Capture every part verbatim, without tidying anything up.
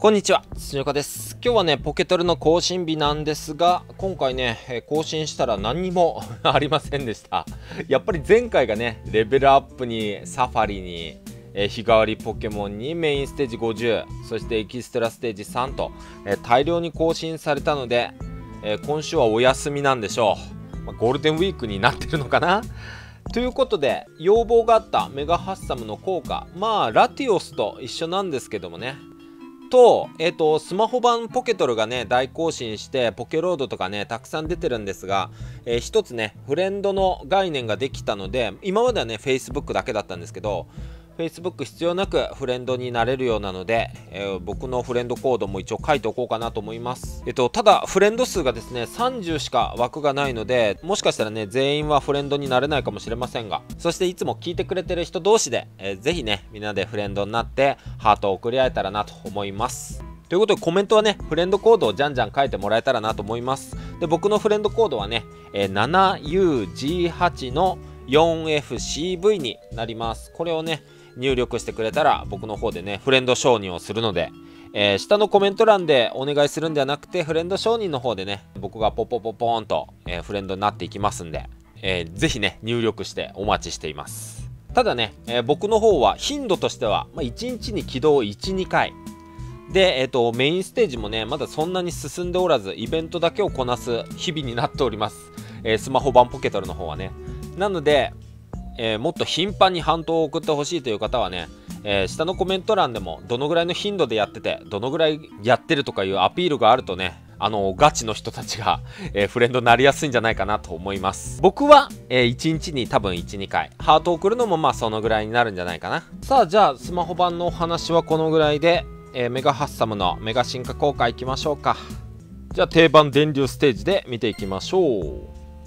こんにちは、つよかです。今日はね、ポケトルの更新日なんですが、今回ね、えー更新したら何にもありませんでした。やっぱり前回がね、レベルアップに、サファリに、えー日替わりポケモンにメインステージごじゅう、そしてエキストラステージさんと、えー大量に更新されたので、えー今週はお休みなんでしょう。まあゴールデンウィークになってるのかなということで、要望があったメガハッサムの効果、まあ、ラティオスと一緒なんですけどもね、と、えっと、スマホ版ポケトルがね、大更新して、ポケロードとかね、たくさん出てるんですが、えー一つね、フレンドの概念ができたので、今まではね、Facebook だけだったんですけど、Facebook 必要なくフレンドになれるようなので、えー僕のフレンドコードも一応書いておこうかなと思います。えっと、ただ、フレンド数がですね、さんじゅうしか枠がないので、もしかしたらね、全員はフレンドになれないかもしれませんが、そしていつも聞いてくれてる人同士で、えーぜひね、みんなでフレンドになって、ハートを送り合えたらなと思います。ということでコメントはね、フレンドコードをじゃんじゃん書いてもらえたらなと思います。で、僕のフレンドコードはね、えー ななユージーはち の よんエフシーブイ になります。これをね、入力してくれたら僕の方でね、フレンド承認をするので、えー下のコメント欄でお願いするんではなくて、フレンド承認の方でね、僕がポポポポーンと、えーフレンドになっていきますんで、えーぜひね、入力してお待ちしています。ただね、えー僕の方は頻度としては、まあ、いちにちに起動いち、にかい。で、えっと、メインステージもね、まだそんなに進んでおらず、イベントだけをこなす日々になっております。えースマホ版ポケトルの方はね。なので、えーもっと頻繁にハントを送ってほしいという方はね、えー下のコメント欄でもどのぐらいの頻度でやってて、どのぐらいやってるとかいうアピールがあるとね、あのガチの人たちが、えーフレンドになりやすいんじゃないかなと思います。僕は、えーいちにちに多分いち、にかい。ハートを送るのもまあそのぐらいになるんじゃないかな。さあ、じゃあスマホ版のお話はこのぐらいで、えーメガハッサムのメガ進化効果いきましょうか。じゃあ定番電流ステージで見ていきましょう。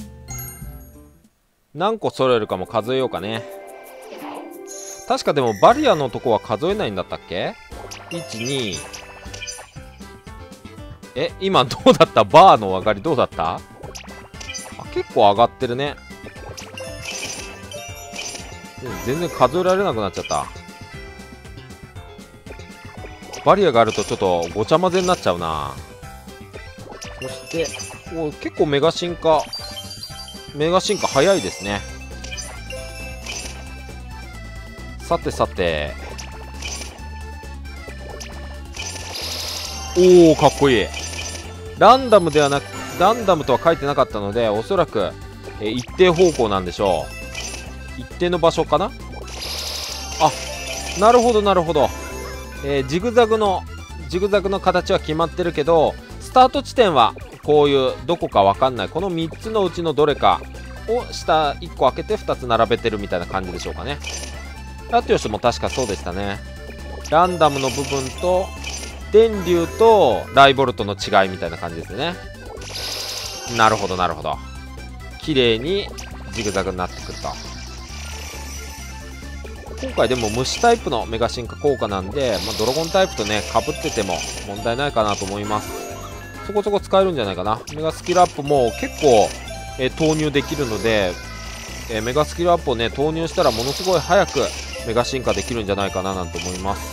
何個揃えるかも数えようかね。確かでもバリアのとこは数えないんだったっけ ?いち、に え、今どうだった？バーの上がりどうだった？あ、結構上がってるね。全然数えられなくなっちゃった。バリアがあるとちょっとごちゃ混ぜになっちゃうな。そしてお結構メガ進化メガ進化早いですね。さてさて、おおかっこいい。ランダムではなくランダムとは書いてなかったので、おそらくえ一定方向なんでしょう。一定の場所かな。あ、なるほどなるほど。えージグザグのジグザグの形は決まってるけど、スタート地点はこういうどこかわかんないこのみっつのうちのどれかを下いっこ開けてふたつ並べてるみたいな感じでしょうかね。ラティオスも確かそうでしたね。ランダムの部分と電流とライボルトの違いみたいな感じですね。なるほどなるほど。綺麗にジグザグになってくると。今回でも虫タイプのメガ進化効果なんで、まあ、ドラゴンタイプとねかぶってても問題ないかなと思います。そこそこ使えるんじゃないかな。メガスキルアップも結構、えー投入できるので、えーメガスキルアップをね投入したらものすごい早くメガ進化できるんじゃないかななんて思います。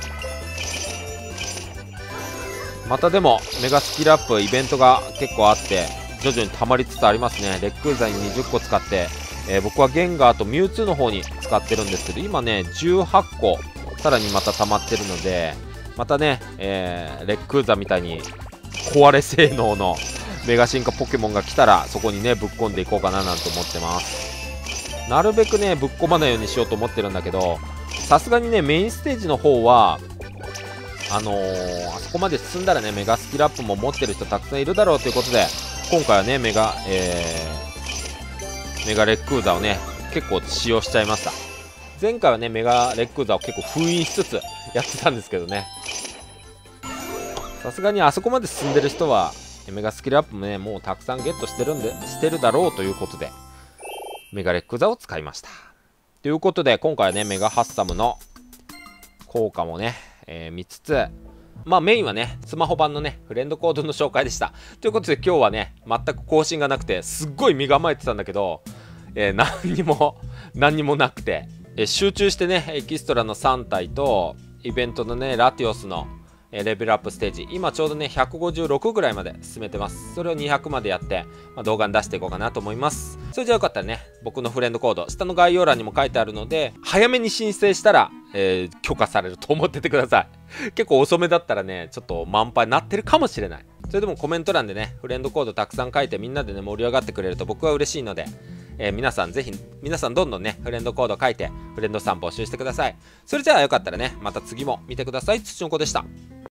またでもメガスキルアップイベントが結構あって徐々に溜まりつつありますね。レックーザににじゅっこ使って、えー僕はゲンガーとミュウツーの方に使ってるんですけど、今ねじゅうはっこさらにまた溜まってるので、またね、えーレックーザみたいに壊れ性能のメガ進化ポケモンが来たらそこにねぶっ込んでいこうかななんて思ってます。なるべくねぶっ込まないようにしようと思ってるんだけど、さすがにねメインステージの方はあのー、あそこまで進んだらねメガスキルアップも持ってる人たくさんいるだろうということで、今回はねメガ、えー、メガレックーザをね結構使用しちゃいました。前回はねメガレックーザを結構封印しつつやってたんですけどね、さすがにあそこまで進んでる人はメガスキルアップもねもうたくさんゲットしてるんでしてるだろうということでメガレックザを使いました。ということで今回はねメガハッサムの効果もね、えー見つつ、まあメインはねスマホ版のねフレンドコードの紹介でした。ということで今日はね全く更新がなくてすっごい身構えてたんだけど、えー何にも何にもなくて、えー集中してねエキストラのさん体とイベントのねラティオスのレベルアップステージ、今ちょうどねひゃくごじゅうろくぐらいまで進めてます。それをにひゃくまでやって、まあ、動画に出していこうかなと思います。それじゃあよかったらね、僕のフレンドコード下の概要欄にも書いてあるので、早めに申請したら、えー、許可されると思っててください。結構遅めだったらね、ちょっと満杯になってるかもしれない。それでもコメント欄でね、フレンドコードたくさん書いてみんなでね盛り上がってくれると僕は嬉しいので、えー、皆さんぜひ皆さんどんどんねフレンドコード書いてフレンドさん募集してください。それじゃあよかったらね、また次も見てください。土の子でした。